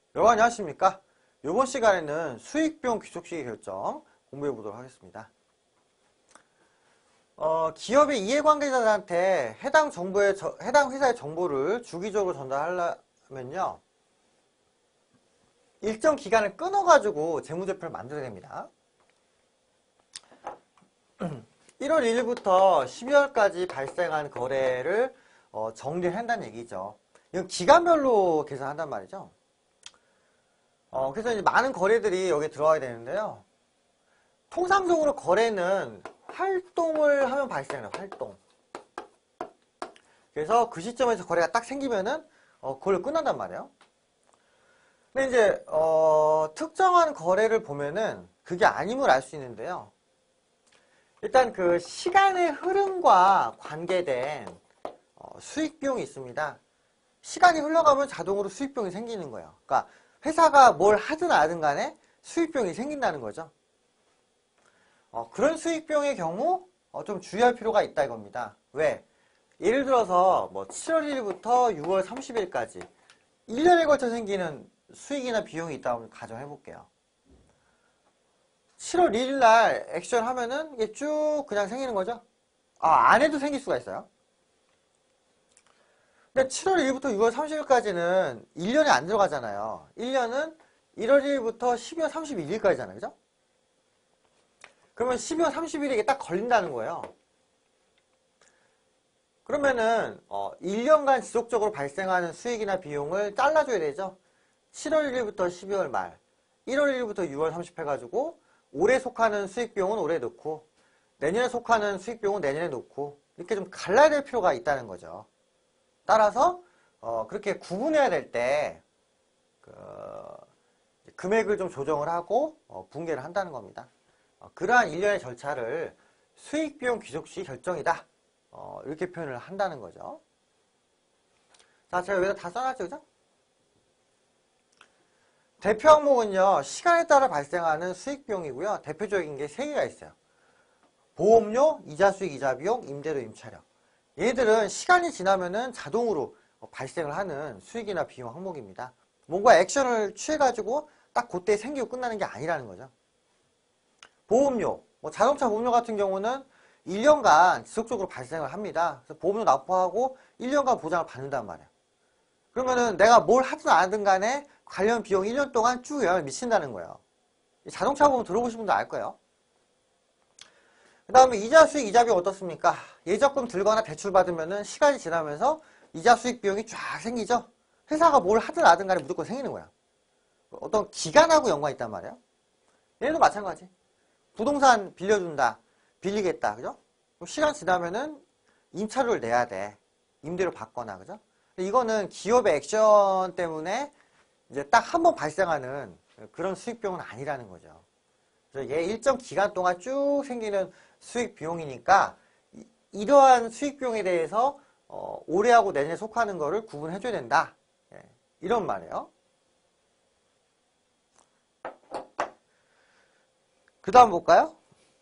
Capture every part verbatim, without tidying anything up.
여러분 안녕하십니까? 이번 시간에는 수익비용 귀속시기 결정 공부해 보도록 하겠습니다. 어, 기업의 이해관계자들한테 해당 정보의 저, 해당 회사의 정보를 주기적으로 전달하려면요, 일정 기간을 끊어가지고 재무제표를 만들어야 됩니다. 일월 일일부터 십이월까지 발생한 거래를 어, 정리한다는 얘기죠. 이건 기간별로 계산한단 말이죠. 어, 그래서 이제 많은 거래들이 여기에 들어와야 되는데요. 통상적으로 거래는 활동을 하면 발생해요. 활동. 그래서 그 시점에서 거래가 딱 생기면은 어, 그걸로 끝난단 말이에요. 근데 이제 어, 특정한 거래를 보면은 그게 아님을 알 수 있는데요. 일단 그 시간의 흐름과 관계된 어, 수익비용이 있습니다. 시간이 흘러가면 자동으로 수익비용이 생기는 거예요. 그러니까 회사가 뭘 하든 안 하든 간에 수익비용이 생긴다는 거죠. 어, 그런 수익비용의 경우 어, 좀 주의할 필요가 있다 이겁니다. 왜? 예를 들어서 뭐 칠월 일일부터 유월 삼십일까지 일 년에 걸쳐 생기는 수익이나 비용이 있다고 가정해 볼게요. 칠월 일일 날 액션 하면은 이게 쭉 그냥 생기는 거죠. 아, 안 해도 생길 수가 있어요. 근데 칠월 일일부터 유월 삼십일까지는 일 년에 안 들어가잖아요. 일 년은 일월 일일부터 십이월 삼십일일까지잖아요. 그죠? 그러면 십이월 삼십일에 이게 딱 걸린다는 거예요. 그러면은 어, 일 년간 지속적으로 발생하는 수익이나 비용을 잘라줘야 되죠. 칠월 일일부터 십이월 말, 일월 일일부터 유월 삼십 해가지고 올해 속하는 수익 비용은 올해 넣고 내년에 속하는 수익 비용은 내년에 넣고 이렇게 좀 갈라야 될 필요가 있다는 거죠. 따라서 어, 그렇게 구분해야 될 때 그, 금액을 좀 조정을 하고 어, 분계를 한다는 겁니다. 어, 그러한 일련의 절차를 수익비용 귀속시 결정이다. 어, 이렇게 표현을 한다는 거죠. 자, 제가 여기다 다 써놨죠, 그죠? 대표 항목은요, 시간에 따라 발생하는 수익비용이고요. 대표적인 게 세 개가 있어요. 보험료, 이자수익, 이자비용, 임대료, 임차료. 얘들은 시간이 지나면은 자동으로 발생을 하는 수익이나 비용 항목입니다. 뭔가 액션을 취해가지고 딱 그때 생기고 끝나는 게 아니라는 거죠. 보험료, 뭐 자동차 보험료 같은 경우는 일 년간 지속적으로 발생을 합니다. 그래서 보험료 납부하고 일 년간 보장을 받는단 말이에요. 그러면은 내가 뭘 하든 안 하든 간에 관련 비용 일 년 동안 쭉 영향을 미친다는 거예요. 자동차 보험 들어보신 분들 알 거예요. 그 다음에 이자 수익, 이자 비용 어떻습니까? 예적금 들거나 대출 받으면은 시간이 지나면서 이자 수익 비용이 쫙 생기죠? 회사가 뭘 하든 안 하든 간에 무조건 생기는 거야. 어떤 기간하고 연관이 있단 말이에요. 얘도 마찬가지. 부동산 빌려준다. 빌리겠다. 그죠? 시간 지나면은 임차료를 내야 돼. 임대료 받거나. 그죠? 이거는 기업의 액션 때문에 이제 딱 한 번 발생하는 그런 수익 비용은 아니라는 거죠. 그래서 얘 일정 기간 동안 쭉 생기는 수익 비용이니까 이, 이러한 수익 비용에 대해서 어, 올해하고 내년에 속하는 거를 구분해줘야 된다. 예, 이런 말이에요. 그 다음 볼까요?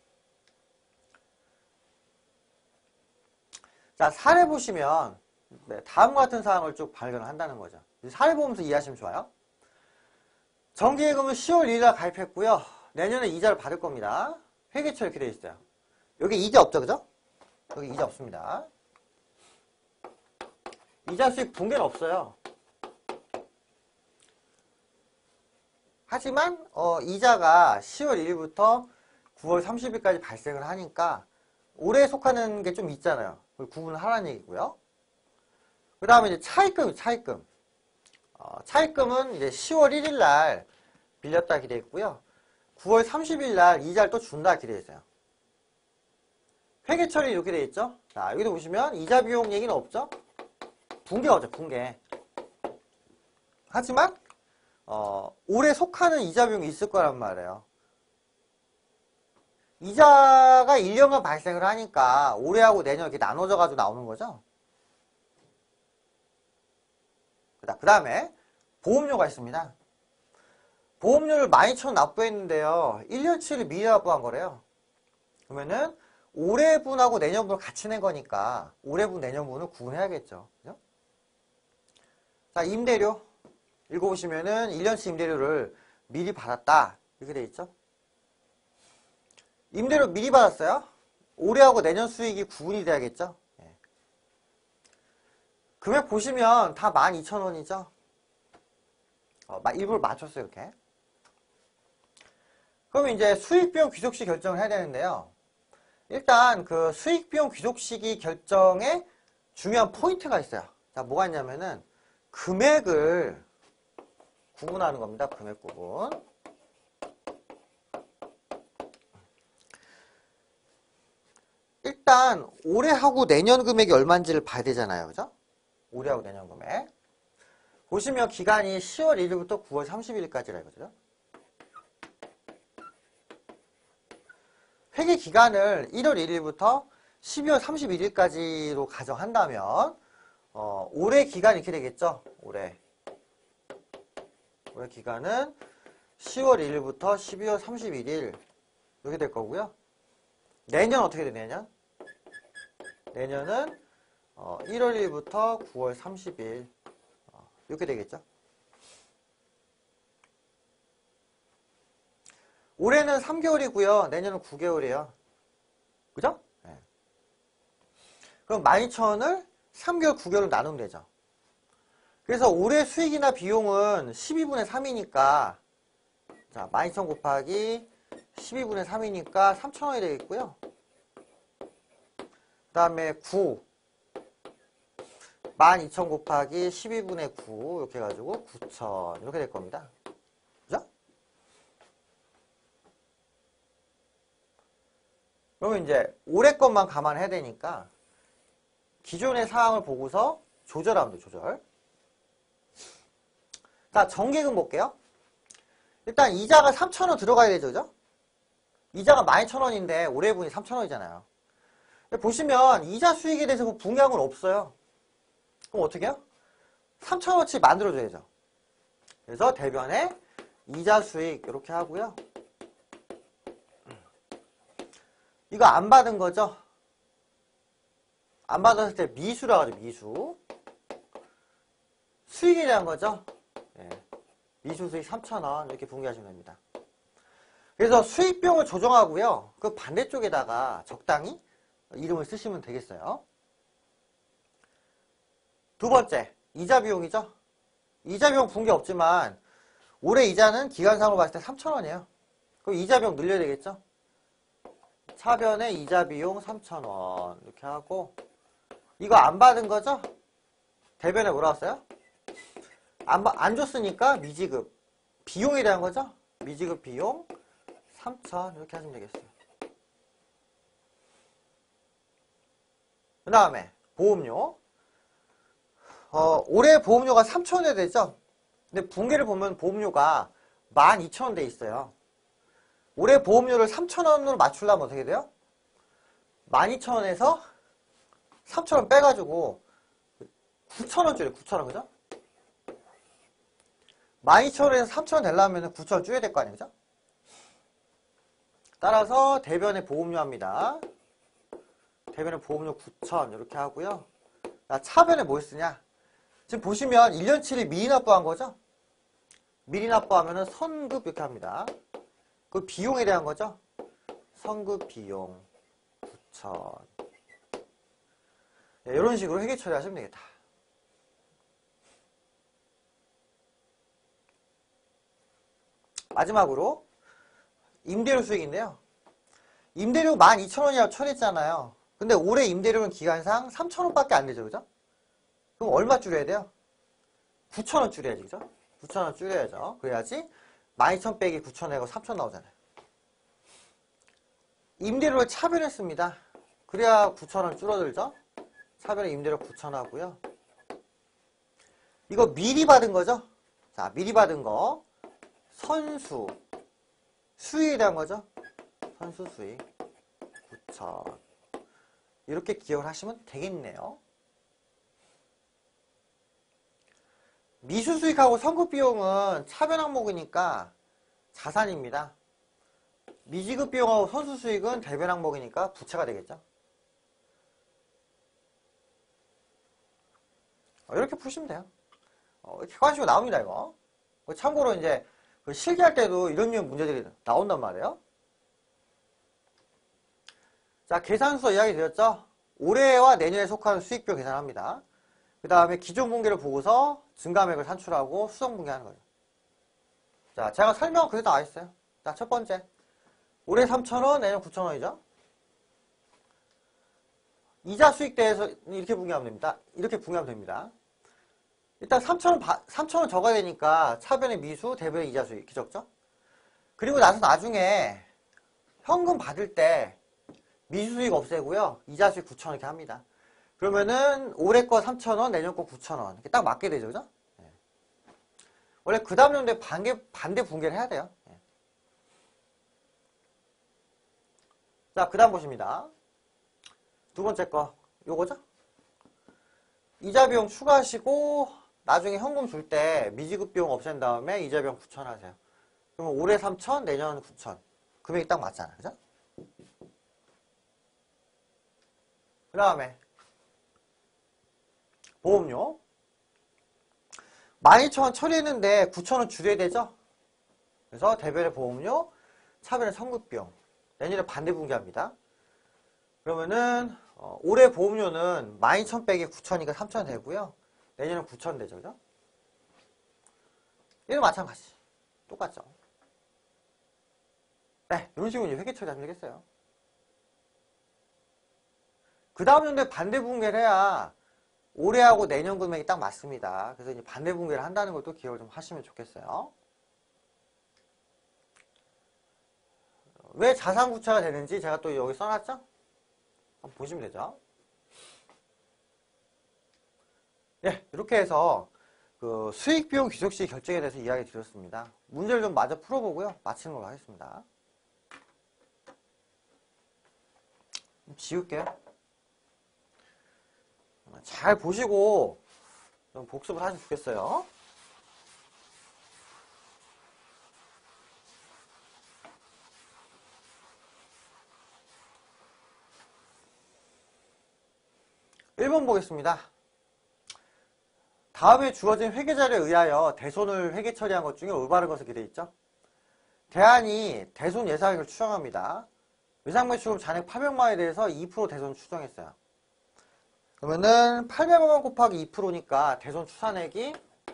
자, 사례 보시면 네, 다음과 같은 사항을 쭉 발견한다는 거죠. 사례 보면서 이해하시면 좋아요. 정기예금은 시월 일일 날 가입했고요. 내년에 이자를 받을 겁니다. 회계처 이렇게 되어 있어요. 여기 이자 없죠, 그죠? 여기 이자 없습니다. 이자 수익 분계는 없어요. 하지만 어, 이자가 시월 일일부터 구월 삼십일까지 발생을 하니까 올해에 속하는 게 좀 있잖아요. 그걸 구분을 하라는 얘기고요. 그 다음에 이제 차입금, 차입금. 어, 차입금은 이제 시월 일일 날 빌렸다 이렇게 되어 있고요. 구월 삼십일 날 이자를 또 준다 이렇게 되어 있어요. 회계 처리 이렇게 되어 있죠. 자, 여기도 보시면 이자 비용 얘기는 없죠. 분계가 없죠, 분계. 하지만 어, 올해 속하는 이자 비용이 있을 거란 말이에요. 이자가 일 년간 발생을 하니까 올해하고 내년 이렇게 나눠져 가지고 나오는 거죠. 그 다음에 보험료가 있습니다. 보험료를 만 이천 원 납부했는데요. 일 년치를 미리 납부한 거래요. 그러면은 올해분하고 내년분을 같이 낸 거니까 올해분, 내년분을 구분해야겠죠. 그죠? 자, 임대료. 읽어보시면은 일 년치 임대료를 미리 받았다. 이렇게 돼 있죠. 임대료 미리 받았어요. 올해하고 내년 수익이 구분이 돼야겠죠. 예. 금액 보시면 다 만 이천 원이죠. 어, 일부러 맞췄어요, 이렇게. 그럼 이제 수익비용 귀속시 결정을 해야 되는데요. 일단 그 수익비용 귀속시기 결정에 중요한 포인트가 있어요. 자, 뭐가 있냐면은 금액을 구분하는 겁니다. 금액 구분. 일단 올해하고 내년 금액이 얼마인지를 봐야 되잖아요. 그죠? 올해하고 내년 금액. 보시면 기간이 시월 일일부터 구월 삼십일까지라 이거죠. 회계 기간을 일월 일일부터 십이월 삼십일일까지로 가정한다면 어, 올해 기간이 이렇게 되겠죠. 올해. 올해 기간은 시월 일일부터 십이월 삼십일일 이렇게 될 거고요. 내년 어떻게 돼? 내년? 내년은 어, 일월 일일부터 구월 삼십일 어, 이렇게 되겠죠. 올해는 삼 개월이고요. 내년은 구 개월이에요. 그죠? 네. 그럼 만 이천 원을 삼 개월, 구 개월로 나누면 되죠. 그래서 올해 수익이나 비용은 십이분의 삼이니까 자, 만 이천 곱하기 십이분의 삼이니까 삼천 원이 되겠고요. 그 다음에 구 만 이천 곱하기 십이분의 구 이렇게 해가지고 구천 이렇게 될 겁니다. 그죠? 그러면 이제 올해 것만 감안해야 되니까 기존의 사항을 보고서 조절하면 돼요. 조절. 자, 정기금 볼게요. 일단 이자가 삼천 원 들어가야 되죠. 그죠? 이자가 만 이천 원인데 올해분이 삼천 원이잖아요. 보시면 이자 수익에 대해서 분양은 없어요. 그럼 어떻게 해요? 삼천 원어치 만들어줘야죠. 그래서 대변에 이자 수익 이렇게 하고요. 이거 안 받은 거죠? 안 받았을 때 미수라고 하죠. 미수. 수익에 대한 거죠. 예. 미수 수익 삼천 원 이렇게 분기하시면 됩니다. 그래서 수익비용을 조정하고요. 그 반대쪽에다가 적당히 이름을 쓰시면 되겠어요. 두 번째, 이자 비용이죠. 이자 비용 분기 없지만 올해 이자는 기간상으로 봤을 때 삼천 원이에요. 그럼 이자 비용 늘려야 되겠죠. 차변에 이자 비용 삼천 원 이렇게 하고 이거 안 받은 거죠? 대변에 뭐라고 써요? 안, 안 줬으니까 미지급 비용에 대한 거죠? 미지급 비용 삼천 이렇게 하시면 되겠어요. 그 다음에 보험료 어, 올해 보험료가 삼천 원에 되죠? 근데 분기를 보면 보험료가 만 이천 원 돼 있어요. 올해 보험료를 삼천 원으로 맞추려면 어떻게 돼요? 만 이천 원에서 삼천 원 빼가지고 구천 원 줄여요. 구천 원, 그죠? 만 이천 원에서 삼천 원 되려면 구천 원 줄여야 될 거 아니에요, 그죠? 따라서 대변에 보험료 합니다. 대변에 보험료 구천 이렇게 하고요. 자, 차변에 뭘 쓰냐? 지금 보시면 일 년치를 미리 납부한 거죠? 미리 납부하면 선급 이렇게 합니다. 그 비용에 대한 거죠? 선급 비용 구천. 네, 이런 식으로 회계 처리하시면 되겠다. 마지막으로 임대료 수익인데요. 임대료 만 이천 원이라고 처리했잖아요. 근데 올해 임대료는 기간상 삼천 원밖에 안 되죠. 그죠? 그럼 얼마 줄여야 돼요? 구천 원 줄여야지. 그죠? 구천 원 줄여야죠. 그래야지 만 이천 원 빼기 구천 원 하고 삼천 원 나오잖아요. 임대료를 차별했습니다. 그래야 구천 원 줄어들죠? 차별의 임대료 구천 원 하고요. 이거 미리 받은 거죠? 자, 미리 받은 거 선수 수익에 대한 거죠? 선수 수익 구천 이렇게 기억을 하시면 되겠네요. 미수 수익하고 선급 비용은 차변 항목이니까 자산입니다. 미지급 비용하고 선수 수익은 대변 항목이니까 부채가 되겠죠. 이렇게 푸시면 돼요. 어, 객관식으로 나옵니다, 이거. 참고로 이제 그 실기할 때도 이런 류의 문제들이 나온단 말이에요. 자, 계산서 이야기 드렸죠? 올해와 내년에 속하는 수익표 계산합니다. 그 다음에 기존 분기를 보고서 증가액을 산출하고 수정 분기하는 거예요. 자, 제가 설명 그대로 나와 있어요. 자, 첫 번째. 올해 삼천 원, 내년 구천 원이죠? 이자 수익 대해서 이렇게 분기하면 됩니다. 이렇게 분기하면 됩니다. 일단 삼천 원, 삼천 원 적어야 되니까 차변의 미수, 대변의 이자 수익 이렇게 적죠? 그리고 나서 나중에 현금 받을 때 미수 수익 없애고요. 이자 수익 구천 원 이렇게 합니다. 그러면은 올해 거 삼천 원, 내년 거 구천 원 이렇게 딱 맞게 되죠, 그죠? 네. 원래 그 다음 연도에 반대, 반대 분기를 해야 돼요. 네. 자, 그 다음 보십니다. 두 번째 거 요거죠? 이자 비용 추가하시고 나중에 현금 줄 때 미지급 비용 없앤 다음에 이자 비용 구천 하세요. 그러면 올해 삼천, 내년 구천. 금액이 딱 맞잖아요, 그죠? 그 다음에 보험료 만 이천 원 처리했는데 구천 원 줄여야 되죠? 그래서 대변의 보험료, 차변의 선급비용 내년에 반대 분기합니다. 그러면은 어, 올해 보험료는 만 이천 빼기 구천이니까 삼천 되고요. 내년은 구천 되죠, 그죠? 얘도 마찬가지 똑같죠? 네, 이런 식으로 이제 회계 처리하면 되겠어요. 그 다음 연도에 반대 분기를 해야 올해하고 내년 금액이 딱 맞습니다. 그래서 이제 반대 분기를 한다는 것도 기억을 좀 하시면 좋겠어요. 왜 자산 구체가 되는지 제가 또 여기 써놨죠? 한번 보시면 되죠. 예, 이렇게 해서 그 수익 비용 귀속시 결정에 대해서 이야기 드렸습니다. 문제를 좀 마저 풀어보고요. 마치는 걸로 하겠습니다. 지울게요. 잘 보시고 좀 복습을 하시면 좋겠어요. 일 번 보겠습니다. 다음에 주어진 회계자료에 의하여 대손을 회계 처리한 것 중에 올바른 것을 기대해 있죠. 대안이 대손 예상액을 추정합니다. 외상매출금 잔액 팔백만 원에 대해서 이 퍼센트 대손 추정했어요. 그러면은 팔백만 원 곱하기 이 퍼센트니까 대손 추산액이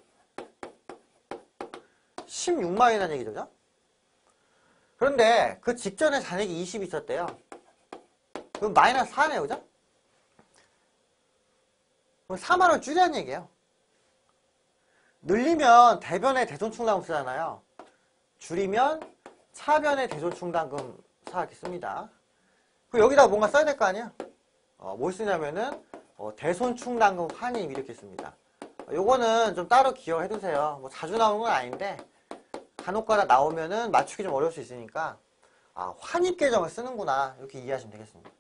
십육만 원이라는 얘기죠. 그런데 그 직전에 잔액이 이십 있었대요. 그럼 마이너스 사네요, 그죠? 그럼 사만 원 줄이라는 얘기예요. 늘리면 대변의 대손 충당금 쓰잖아요. 줄이면 차변의 대손 충당금 사겠습니다. 그럼 여기다 뭔가 써야 될 거 아니야? 어, 뭘 쓰냐면은 어, 대손 충당금 환입 이렇게 씁니다. 어, 요거는 좀 따로 기억해 두세요. 뭐 자주 나오는 건 아닌데 간혹가다 나오면은 맞추기 좀 어려울 수 있으니까 아, 환입 계정을 쓰는구나 이렇게 이해하시면 되겠습니다.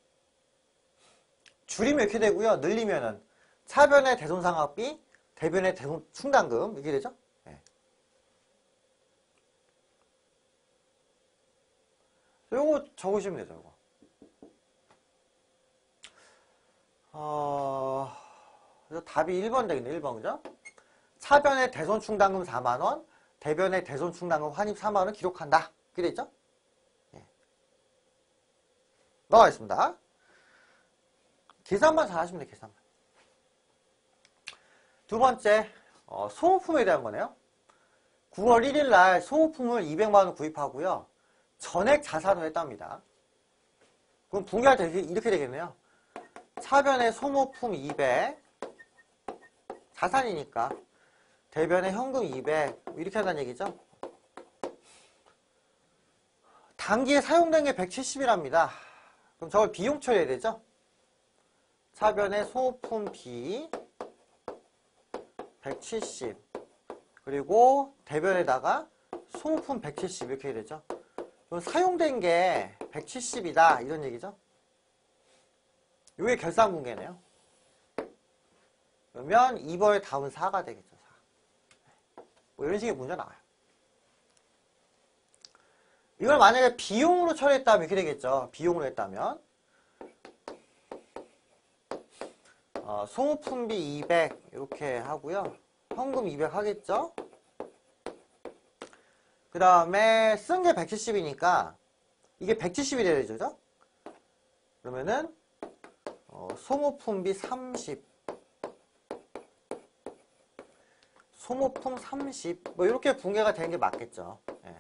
줄이면 이렇게 되고요. 늘리면은 차변의 대손 상각비, 대변의 대손 충당금 이렇게 되죠? 네. 요거 적으시면 되죠. 요거. 어, 그래서 답이 일 번 되겠네. 일 번 그죠? 차변의 대손 충당금 사만 원, 대변의 대손 충당금 환입 사만 원 기록한다. 그게 되죠? 네. 넘어가겠습니다. 계산만 잘 하시면 돼요. 계산만. 두 번째, 어, 소모품에 대한 거네요. 구월 일일 날 소모품을 이백만 원 구입하고요. 전액 자산으로 했답니다. 그럼 분기할 때 이렇게 되겠네요. 차변의 소모품 이백, 자산이니까 대변의 현금 이백 이렇게 한다는 얘기죠. 단기에 사용된 게 백칠십이랍니다. 그럼 저걸 비용 처리해야 되죠. 차변의 소모품 B 백칠십 그리고 대변에다가 소모품 백칠십 이렇게 해야 되죠. 그럼 사용된 게 백칠십이다 이런 얘기죠. 이게 결산분계네요. 그러면 이 번의 답은 사가 되겠죠. 사. 뭐 이런 식의 문제 나와요. 이걸 만약에 비용으로 처리했다면 이렇게 되겠죠. 비용으로 했다면 어, 소모품비 이백 이렇게 하고요. 현금 이백 하겠죠? 그 다음에 쓴 게 백칠십이니까 이게 백칠십이 돼야 되죠? 그죠? 그러면은 어, 소모품비 삼십, 소모품 삼십, 뭐 이렇게 분계가 되는 게 맞겠죠. 예.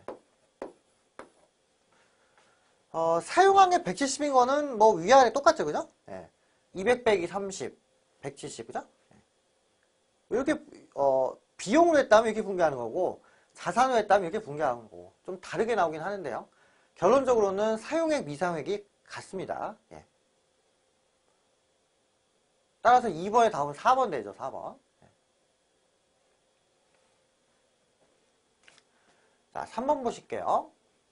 어, 사용한 게 백칠십인 거는 뭐 위아래 똑같죠, 그죠? 예. 이백 빼기 삼십, 백칠십, 그죠? 예. 이렇게 어, 비용으로 했다면 이렇게 분계하는 거고, 자산으로 했다면 이렇게 분계하는 거고, 좀 다르게 나오긴 하는데요. 결론적으로는 사용액, 미사용액이 같습니다. 예. 따라서 이 번의 답은 사 번 되죠, 사 번. 예. 자, 삼 번 보실게요.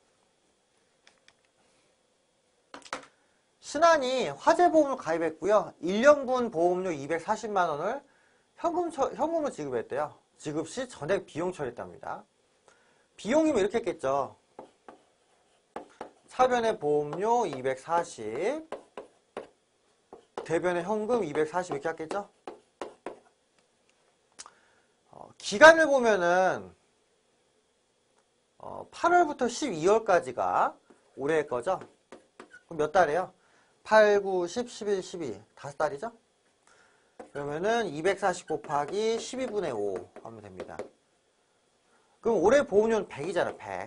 신한이 화재보험을 가입했고요. 일 년분 보험료 이백사십만 원을 현금 처, 현금으로 지급했대요. 지급 시 전액 비용 처리했답니다. 비용이면 이렇게 했겠죠. 차변의 보험료 이백사십, 대변의 현금 이백사십 이렇게 했겠죠. 어, 기간을 보면은 어, 팔월부터 십이월까지가 올해의 거죠. 그럼 몇 달이에요? 팔, 구, 십, 십일, 십이. 다섯 달이죠? 그러면은 이백사십 곱하기 십이분의 오 하면 됩니다. 그럼 올해 보험료는 백이잖아, 백.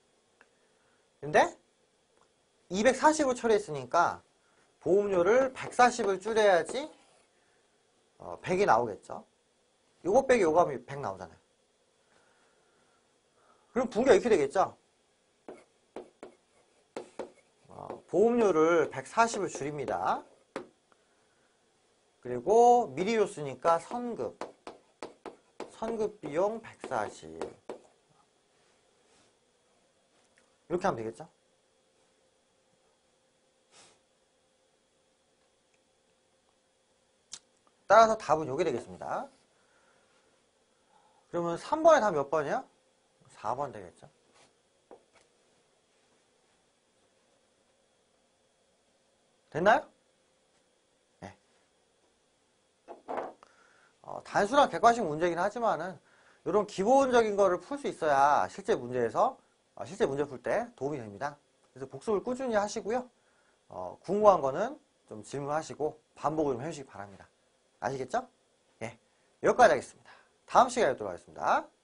근데 이백사십을 처리했으니까 보험료를 백사십을 줄여야지 어, 백이 나오겠죠. 요거 빼기 요거 하면 백 나오잖아요. 그럼 분계가 이렇게 되겠죠. 어, 보험료를 백사십을 줄입니다. 그리고 미리 줬으니까 선급. 선급 비용 백사십. 이렇게 하면 되겠죠. 따라서 답은 요게 되겠습니다. 그러면 삼 번의 답 몇 번이야? 사 번 되겠죠. 됐나요? 네. 어, 단순한 객관식 문제이긴 하지만은 이런 기본적인 거를 풀 수 있어야 실제 문제에서 어, 실제 문제 풀 때 도움이 됩니다. 그래서 복습을 꾸준히 하시고요. 어, 궁금한 거는 좀 질문하시고 반복을 좀 해주시기 바랍니다. 아시겠죠? 예, 여기까지 하겠습니다. 다음 시간에 뵙도록 하겠습니다.